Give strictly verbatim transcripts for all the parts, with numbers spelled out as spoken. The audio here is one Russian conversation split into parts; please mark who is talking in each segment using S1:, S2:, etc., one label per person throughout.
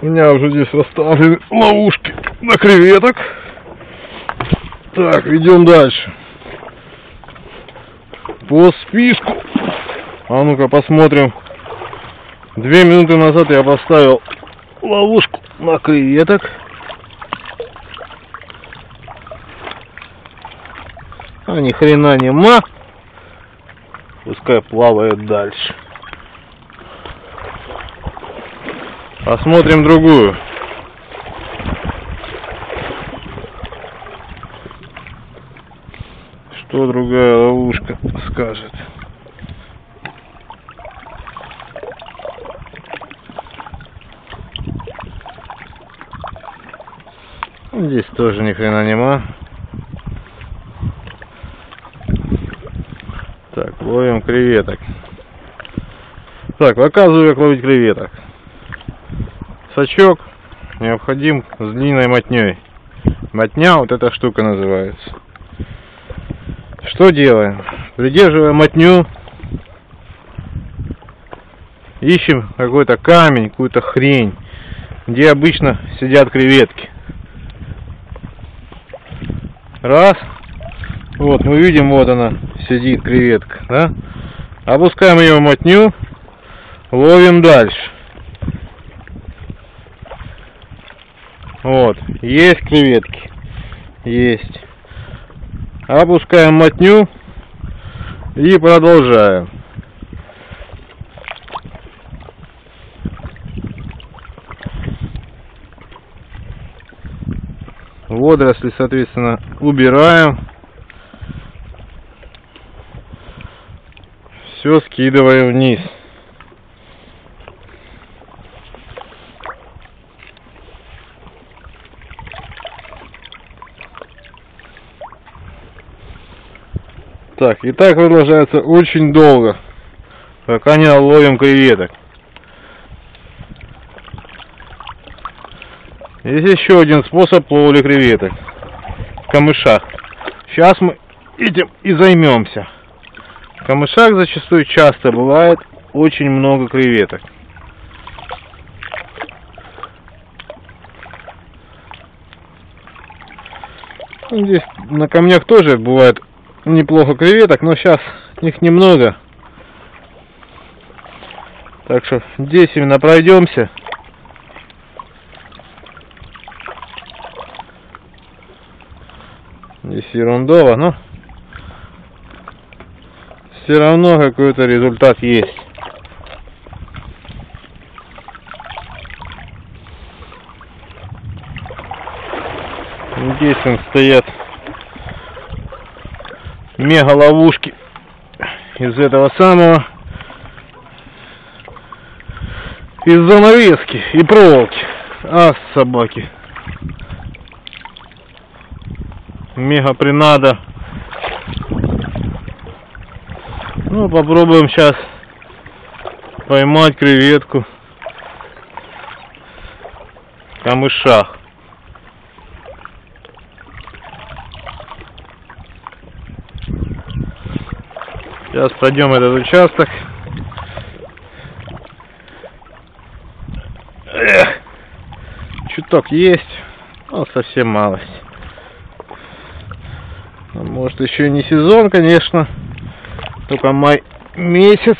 S1: У меня уже здесь расставлены ловушки на креветок. Так, идем дальше. По списку. А ну-ка посмотрим. Две минуты назад я поставил ловушку на креветок. А ни хрена нема. Пускай плавает дальше. Посмотрим другую. Что другая ловушка скажет? Здесь тоже ни хрена нема. Так, ловим креветок. Так, показываю, как ловить креветок. Сачок необходим с длинной мотней. Мотня, вот эта штука называется. Что делаем? Придерживая мотню, ищем какой-то камень, какую-то хрень, где обычно сидят креветки. Раз. Вот, мы видим, вот она сидит, креветка, да? Опускаем ее в мотню, ловим дальше. Вот, есть креветки, есть. Опускаем мотню и продолжаем. Водоросли, соответственно, убираем. Все скидываем вниз. Так, и так продолжается очень долго, пока не наловим креветок. Есть еще один способ ловли креветок в камышах. Сейчас мы этим и займемся. В камышах зачастую часто бывает очень много креветок. Здесь на камнях тоже бывает неплохо креветок, но сейчас их немного. Так что здесь именно пройдемся. Здесь ерундово, но все равно какой-то результат есть. Здесь он стоят мега ловушки из этого самого, из занавески и проволоки. А, собаки. Мега принада. Ну, попробуем сейчас поймать креветку в камышах. Сейчас пройдем этот участок. Эх, чуток есть, но совсем малость. Может, еще не сезон, конечно, только май месяц.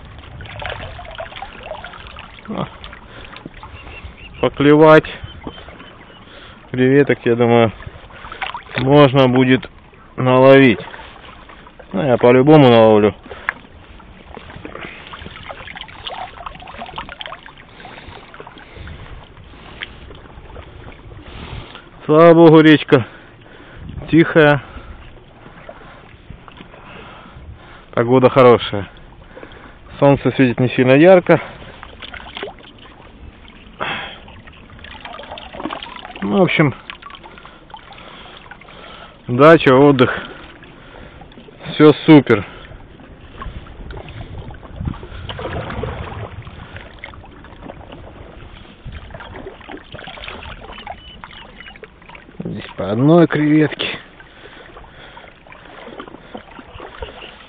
S1: Поклевать креветок, я думаю, можно будет наловить. Ну, я по-любому наловлю. Слава богу, речка тихая. Погода хорошая. Солнце светит не сильно ярко. Ну, в общем, дача, отдых. Все супер. Здесь по одной креветке.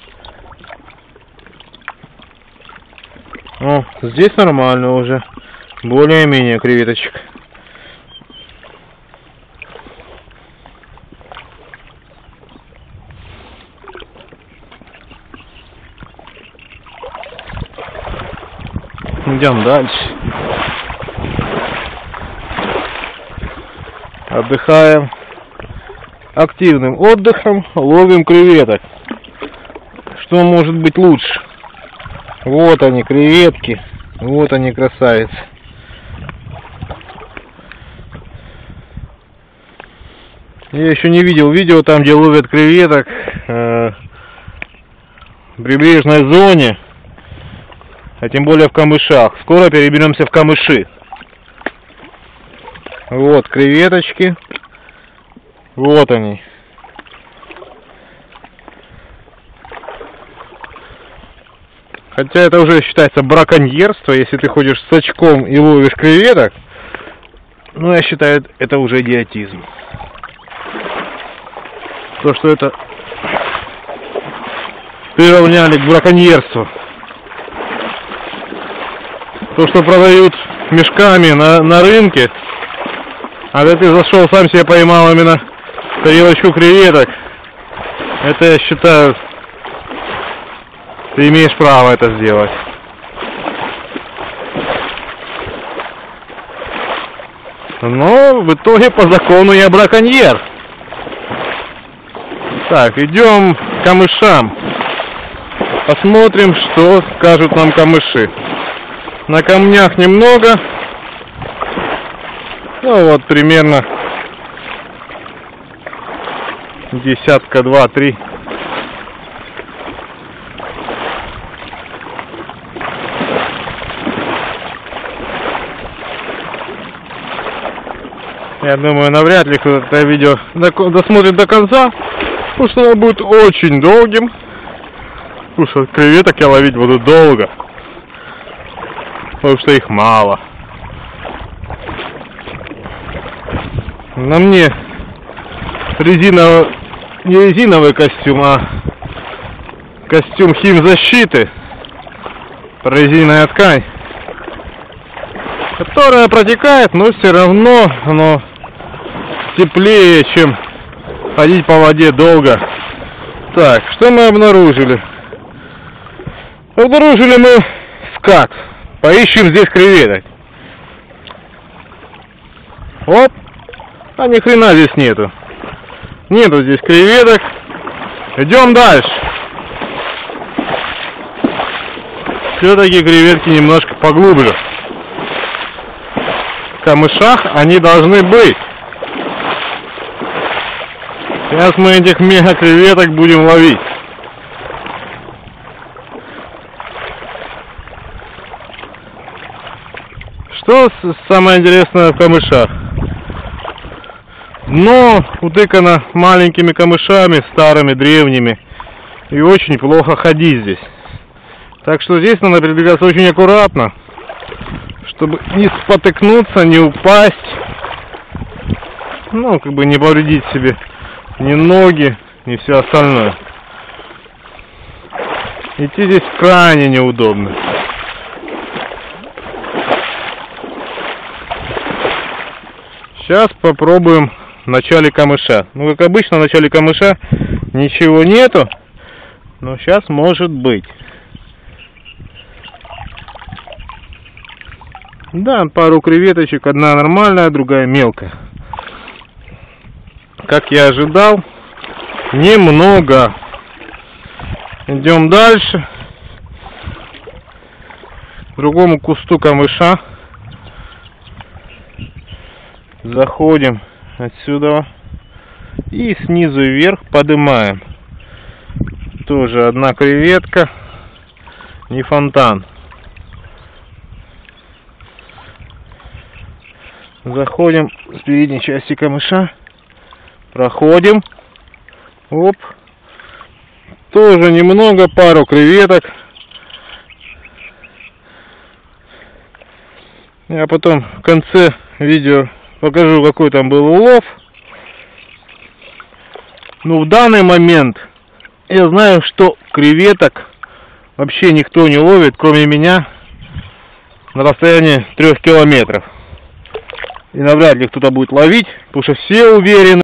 S1: О, здесь нормально уже. более-менее креветочек. Идем дальше. Отдыхаем. Активным отдыхом ловим креветок. Что может быть лучше? Вот они, креветки. Вот они, красавицы. Я еще не видел видео там, где ловят креветок э, в прибрежной зоне, а тем более в камышах. Скоро переберемся в камыши. Вот креветочки. Вот они. Хотя это уже считается браконьерство, если ты ходишь с очком и ловишь креветок. Но я считаю, это уже идиотизм. То, что это приравняли к браконьерству. То, что продают мешками на, на рынке, а когда ты зашел, сам себе поймал именно тарелочку креветок, это, я считаю, ты имеешь право это сделать. Но в итоге по закону я браконьер. Так, идем к камышам. Посмотрим, что скажут нам камыши. На камнях немного. Ну вот примерно десятка два-три. Я думаю, навряд ли кто-то это видео досмотрит до конца, потому что оно будет очень долгим. Потому что креветок я ловить буду долго, потому что их мало. На мне резиновый, не резиновый костюм, а костюм химзащиты, прорезиненная ткань, которая протекает, но все равно оно теплее, чем ходить по воде долго. Так, что мы обнаружили? Обнаружили мы скат. Поищем здесь креветок. Оп. А ни хрена здесь нету. Нету здесь креветок. Идем дальше. Все-таки креветки немножко поглубже. В камышах они должны быть. Сейчас мы этих мега креветок будем ловить. Что самое интересное в камышах? Дно утыкано маленькими камышами, старыми, древними. И очень плохо ходить здесь. Так что здесь надо передвигаться очень аккуратно, чтобы не спотыкнуться, не упасть. Ну, как бы не повредить себе ни ноги, ни все остальное. Идти здесь крайне неудобно. Сейчас попробуем в начале камыша. Ну, как обычно, в начале камыша ничего нету, но сейчас может быть. Да, пару креветочек, одна нормальная, другая мелкая. Как я ожидал, немного. Идем дальше. К другому кусту камыша. Заходим отсюда и снизу вверх поднимаем. Тоже одна креветка, не фонтан. Заходим с передней части камыша, проходим, оп, тоже немного, пару креветок. Я потом в конце видео покажу, какой там был улов. Но в данный момент я знаю, что креветок вообще никто не ловит, кроме меня. на расстоянии трех километров. И навряд ли кто-то будет ловить, потому что все уверены,